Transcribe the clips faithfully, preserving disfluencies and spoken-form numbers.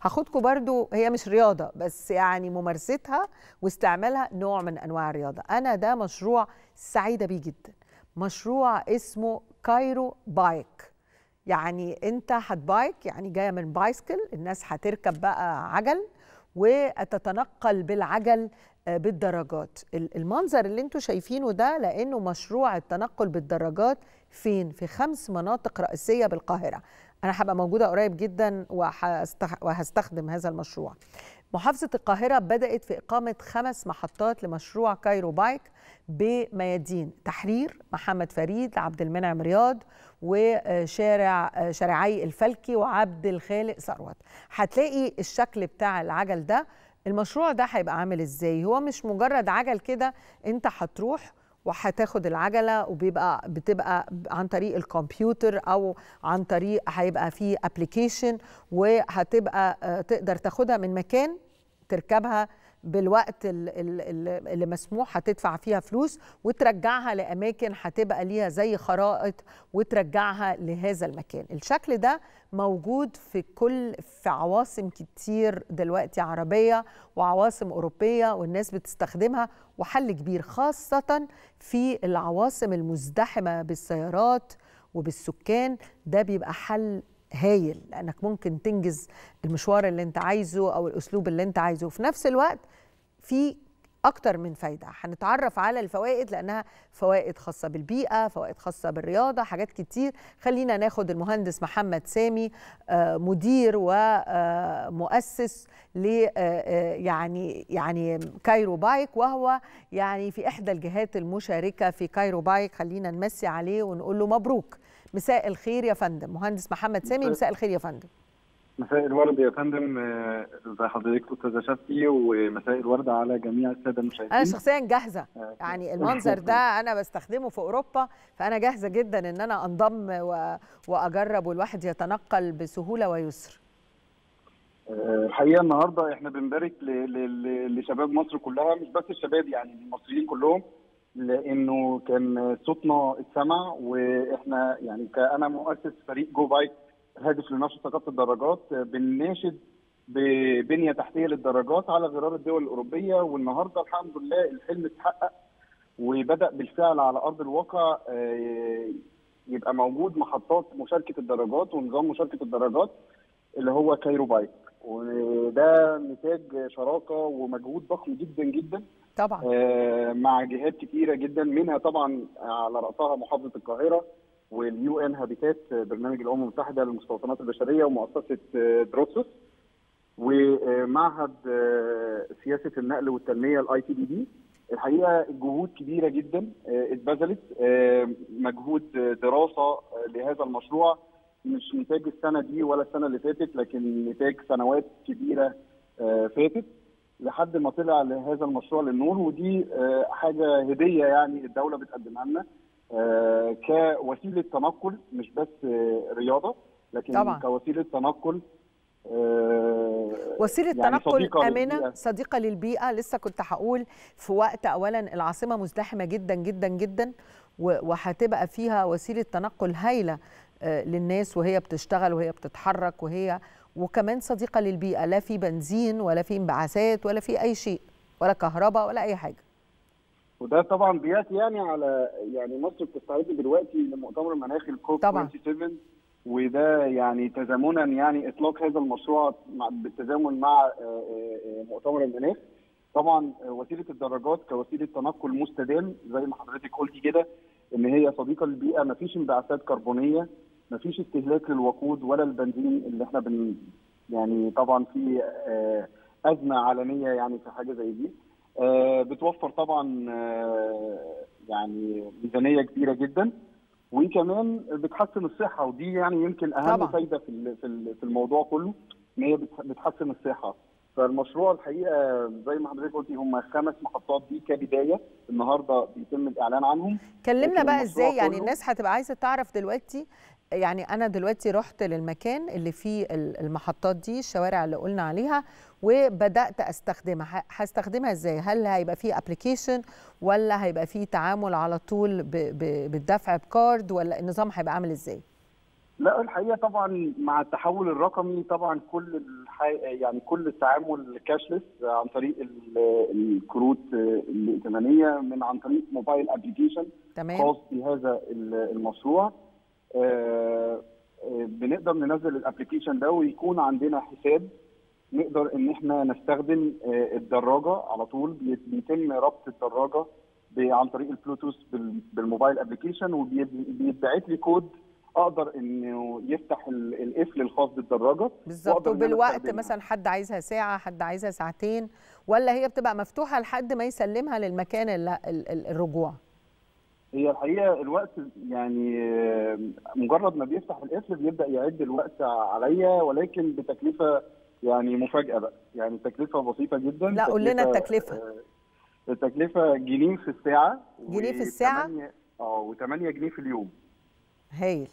هاخدكم برضو، هي مش رياضة بس يعني ممارستها واستعمالها نوع من أنواع الرياضة. أنا ده مشروع سعيدة بيه جدا، مشروع اسمه كايرو بايك. يعني أنت هتبايك، يعني جاية من بايسكل، الناس هتركب بقى عجل وتتنقل بالعجل بالدراجات. المنظر اللي انتوا شايفينه ده لأنه مشروع التنقل بالدراجات فين؟ في خمس مناطق رئيسية بالقاهرة. أنا هبقى موجودة قريب جدا وهستخدم هذا المشروع. محافظة القاهرة بدأت في إقامة خمس محطات لمشروع كايرو بايك بميادين تحرير، محمد فريد، عبد المنعم رياض، وشارع شارعي الفلكي وعبد الخالق ثروت. هتلاقي الشكل بتاع العجل ده. المشروع ده هيبقى عامل ازاي؟ هو مش مجرد عجل كده، انت هتروح وهتاخد العجله وبيبقى بتبقى عن طريق الكمبيوتر او عن طريق هيبقى فيه ابلكيشن، وهتبقى تقدر تاخدها من مكان تركبها بالوقت اللي مسموح، هتدفع فيها فلوس وترجعها لأماكن هتبقى ليها زي خرائط وترجعها لهذا المكان. الشكل ده موجود في كل في عواصم كتير دلوقتي عربية وعواصم أوروبية، والناس بتستخدمها، وحل كبير خاصة في العواصم المزدحمة بالسيارات وبالسكان. ده بيبقى حل هايل لأنك ممكن تنجز المشوار اللي انت عايزه أو الأسلوب اللي انت عايزه، وفي نفس الوقت في أكتر من فايدة. هنتعرف على الفوائد لأنها فوائد خاصة بالبيئة، فوائد خاصة بالرياضة، حاجات كتير. خلينا ناخد المهندس محمد سامي، مدير ومؤسس ل يعني يعني كايرو بايك، وهو يعني في إحدى الجهات المشاركة في كايرو بايك. خلينا نمسي عليه ونقول له مبروك. مساء الخير يا فندم، مهندس محمد سامي. مساء الخير يا فندم. مساء الورد يا فندم، ازي حضرتك استاذه شفتي، ومساء الورد على جميع الساده المشاهدين. انا شخصيا جاهزه، يعني المنظر ده انا بستخدمه في اوروبا، فانا جاهزه جدا ان انا انضم واجرب والواحد يتنقل بسهوله ويسر. الحقيقه النهارده احنا بنبارك لشباب مصر كلها، مش بس الشباب، يعني المصريين كلهم، لانه كان صوتنا اتسمع. واحنا يعني كأنا مؤسس فريق جو بايك هادف لنشر ثقافه الدراجات، بنناشد ببنيه تحتيه للدراجات على غرار الدول الاوروبيه. والنهارده الحمد لله الحلم اتحقق وبدا بالفعل على ارض الواقع يبقى موجود محطات مشاركه الدراجات ونظام مشاركه الدراجات اللي هو كايرو بايك. وده نتاج شراكه ومجهود ضخم جدا جدا طبعا مع جهات كتيره جدا، منها طبعا على راسها محافظه القاهره واليو ان هابيتات، برنامج الامم المتحده للمستوطنات البشريه، ومؤسسه دروسوس، ومعهد سياسه النقل والتنميه الاي تي بي دي. الحقيقه جهود كبيره جدا اتبذلت، مجهود دراسه لهذا المشروع مش نتاج السنه دي ولا السنه اللي فاتت، لكن نتاج سنوات كبيره فاتت لحد ما طلع لهذا المشروع للنور. ودي حاجه هديه يعني الدوله بتقدمها لنا كوسيله تنقل، مش بس رياضه لكن طبعا كوسيله تنقل، وسيله يعني تنقل صديقة امنه للبيئة. صديقه للبيئه. لسه كنت هقول في وقت اولا العاصمه مزدحمه جدا جدا جدا، وهتبقى فيها وسيله تنقل هايله للناس وهي بتشتغل وهي بتتحرك، وهي وكمان صديقه للبيئه، لا في بنزين ولا في انبعاثات ولا في اي شيء ولا كهرباء ولا اي حاجه. وده طبعا بياتي يعني على يعني مصر بتستعد دلوقتي لمؤتمر المناخ الكوب سبعة وعشرين، وده يعني تزامنا يعني اطلاق هذا المشروع بالتزامن مع مؤتمر المناخ. طبعا وسيله الدراجات كوسيله تنقل مستدام زي ما حضرتك قلتي كده، ان هي صديقه للبيئه، ما فيش انبعاثات كربونيه، ما فيش استهلاك للوقود ولا البنزين اللي احنا بن يعني طبعا في ازمه عالميه يعني في حاجه زي دي. بتوفر طبعا يعني ميزانيه كبيره جدا، وكمان بتحسن الصحه، ودي يعني يمكن اهم طبعا فايده في في الموضوع كله، ان هي بتحسن الصحه. فالمشروع الحقيقه زي ما حضرتك قلتي هم خمس محطات دي كبدايه، النهارده بيتم الاعلان عنهم. كلمنا بقى ازاي، يعني الناس هتبقى عايزه تعرف دلوقتي. يعني انا دلوقتي رحت للمكان اللي فيه المحطات دي، الشوارع اللي قلنا عليها، وبدات استخدمها. هستخدمها ازاي؟ هل هيبقى فيه ابلكيشن ولا هيبقى فيه تعامل على طول بالدفع بكارد، ولا النظام هيبقى عامل ازاي؟ لا الحقيقه طبعا مع التحول الرقمي طبعا كل يعني كل التعامل كاشلس عن طريق الكروت الائتمانيه من عن طريق موبايل ابلكيشن خاص بهذا المشروع. بنقدر ننزل الابلكيشن ده ويكون عندنا حساب نقدر ان احنا نستخدم الدراجه على طول. بيتم ربط الدراجه عن طريق البلوتوث بالموبايل ابلكيشن، وبيتبعت لي كود اقدر انه يفتح القفل الخاص بالدراجه بالظبط. وبالوقت مثلا حد عايزها ساعه، حد عايزها ساعتين، ولا هي بتبقى مفتوحه لحد ما يسلمها للمكان الرجوع؟ هي الحقيقه الوقت يعني مجرد ما بيفتح القفل بيبدا يعد الوقت عليا، ولكن بتكلفه يعني مفاجاه بقى، يعني تكلفه بسيطه جدا. لا قول لنا التكلفه. التكلفه جنيه في الساعه. جنيه في الساعه؟ اه و8 جنيه في اليوم. هايل.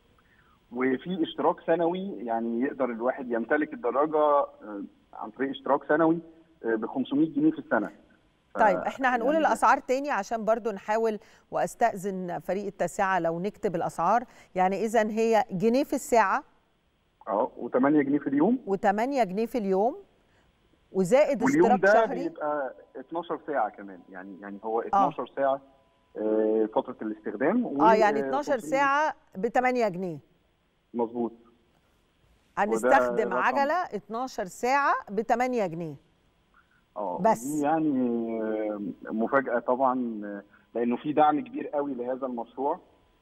وفي اشتراك سنوي، يعني يقدر الواحد يمتلك الدراجه عن طريق اشتراك سنوي ب خمسمائة جنيه في السنه. طيب احنا هنقول يعني الاسعار تاني عشان برضو نحاول، واستاذن فريق التاسعه لو نكتب الاسعار. يعني اذا هي جنيه في الساعه اه و8 جنيه في اليوم و8 جنيه في اليوم وزائد اشتراك شهري. شهري. واليوم ده بيبقى اتناشر ساعه كمان، يعني يعني هو اتناشر آه. ساعه آه فتره الاستخدام. اه يعني اتناشر ساعه ب ثمانية جنيه. مظبوط. هنستخدم عجله اتناشر ساعه ب ثمانية جنيه. اه بس دي يعني مفاجاه طبعا، لانه في دعم كبير قوي لهذا المشروع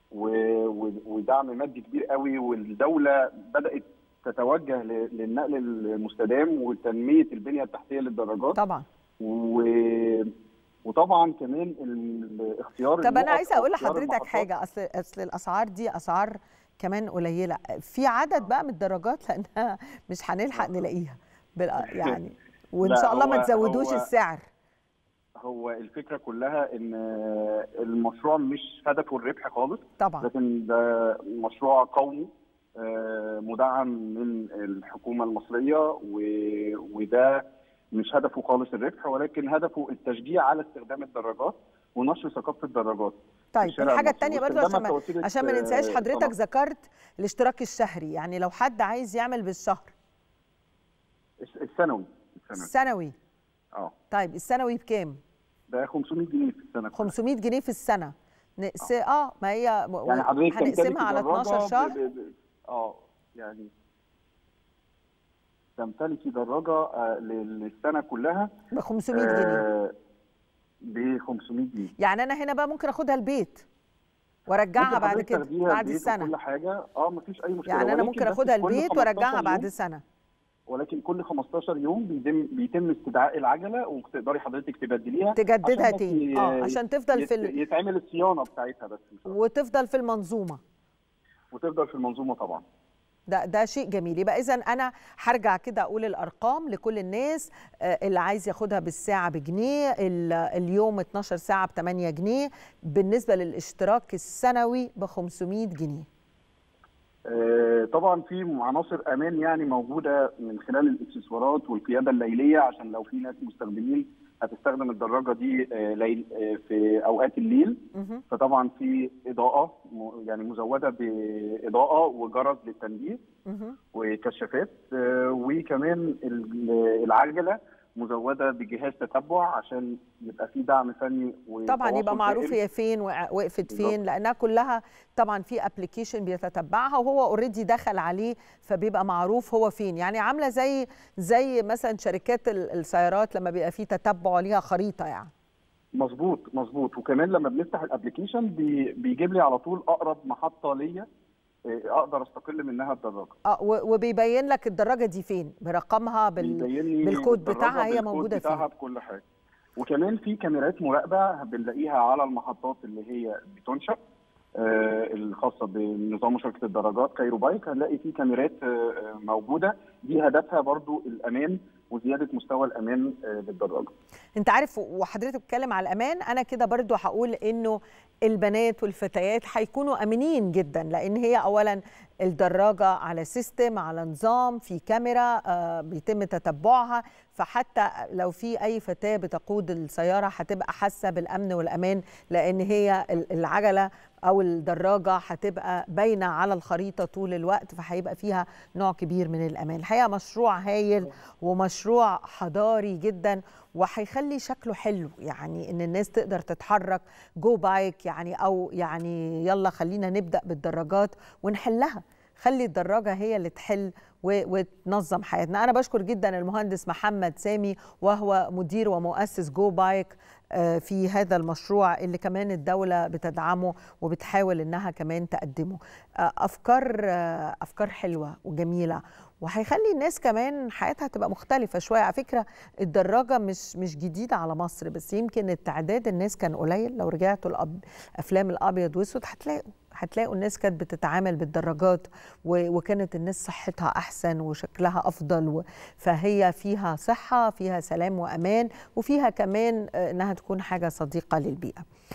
ودعم مادي كبير قوي، والدوله بدات تتوجه للنقل المستدام وتنميه البنيه التحتيه للدراجات طبعا. و... وطبعا كمان الاختيار. طب انا عايزه اقول لحضرتك حاجه، اصل اصل الاسعار دي اسعار كمان قليله، في عدد بقى من الدراجات لانها مش هنلحق نلاقيها يعني، وان شاء الله ما تزودوش السعر. هو الفكره كلها ان المشروع مش هدفه الربح خالص طبعا، لكن ده مشروع قومي مدعم من الحكومه المصريه، وده مش هدفه خالص الربح، ولكن هدفه التشجيع على استخدام الدراجات ونشر ثقافه الدراجات. طيب الحاجه الثانيه برضه عشان ما عشان ما ننساش، حضرتك ذكرت الاشتراك الشهري، يعني لو حد عايز يعمل بالشهر. السنوي. السنوي. اه طيب السنوي بكام؟ ده خمسمائة جنيه في السنه. خمسمائة جنيه في السنه. نقس اه ما هي يعني حضرتك هنقسمها على اتناشر شهر. اه يعني تمتلكي دراجه آه للسنه كلها ب خمسمائة جنيه. ب خمسمائة جنيه. يعني انا هنا بقى ممكن اخدها البيت وارجعها بعد كده بعد السنه. كل حاجه اه مفيش اي مشكله. يعني انا ممكن اخدها البيت وارجعها بعد سنه. ولكن كل خمستاشر يوم بيتم بيتم استدعاء العجله وتقدري حضرتك تبدليها تجددها تاني اه عشان تفضل في ال... يتعمل الصيانه بتاعتها بس وتفضل في المنظومه. وتفضل في المنظومه طبعا. ده ده شيء جميل. يبقى اذا انا هرجع كده اقول الارقام لكل الناس. اللي عايز ياخدها بالساعه بجنيه، اليوم اتناشر ساعه ب ثمانية جنيه، بالنسبه للاشتراك السنوي ب خمسمائة جنيه. طبعا في عناصر امان يعني موجوده من خلال الاكسسوارات والقياده الليليه، عشان لو في ناس مستخدمين هتستخدم الدراجه دي ليل في اوقات الليل. فطبعا في اضاءه يعني مزوده باضاءه وجرس للتنبيه وكشافات، وكمان العجله مزوده بجهاز تتبع عشان يبقى في دعم فني طبعا، يبقى معروف هي فين وقفت فين، لانها كلها طبعا في ابلكيشن بيتتبعها وهو اوريدي دخل عليه فبيبقى معروف هو فين. يعني عامله زي زي مثلا شركات السيارات لما بيبقى في تتبع ليها خريطه يعني. مظبوط مظبوط. وكمان لما بنفتح الابلكيشن بي بيجيب لي على طول اقرب محطه ليا اقدر استقل منها الدراجه. اه وبيبين لك الدراجه دي فين برقمها بال... بالكود بتاعها، هي موجوده فين بتاعها بكل حاجه. وكمان في كاميرات مراقبه بنلاقيها على المحطات اللي هي بتنشأ آه الخاصه بنظام مشاركه الدراجات كايرو بايك. هنلاقي في كاميرات آه موجوده، دي هدفها برضو الامان وزياده مستوى الامان آه للدراجه. انت عارف وحضرتك بتتكلم على الامان، انا كده برضو هقول انه البنات والفتيات هيكونوا امنين جدا، لان هي اولا الدراجه على سيستم، على نظام، في كاميرا آه بيتم تتبعها، فحتى لو في اي فتاه بتقود السياره هتبقى حاسه بالامن والامان، لان هي العجله او الدراجه هتبقى باينه على الخريطه طول الوقت، فهيبقى فيها نوع كبير من الامان. الحقيقه مشروع هايل ومشروع حضاري جدا، وهيخلي شكله حلو، يعني ان الناس تقدر تتحرك جو بايك يعني، او يعني يلا خلينا نبدا بالدراجات ونحلها، خلي الدراجه هي اللي تحل وتنظم حياتنا. أنا بشكر جدا المهندس محمد سامي، وهو مدير ومؤسس جو بايك في هذا المشروع اللي كمان الدولة بتدعمه وبتحاول إنها كمان تقدمه. أفكار أفكار حلوة وجميلة، وهيخلي الناس كمان حياتها تبقى مختلفة شوية. على فكرة الدراجة مش مش جديدة على مصر، بس يمكن التعداد الناس كان قليل. لو رجعتوا الأفلام الأبيض وأسود هتلاقوا هتلاقوا الناس كانت بتتعامل بالدراجات، وكانت الناس صحتها أحسن وشكلها أفضل، فهي فيها صحة، فيها سلام وأمان، وفيها كمان إنها تكون حاجة صديقة للبيئة.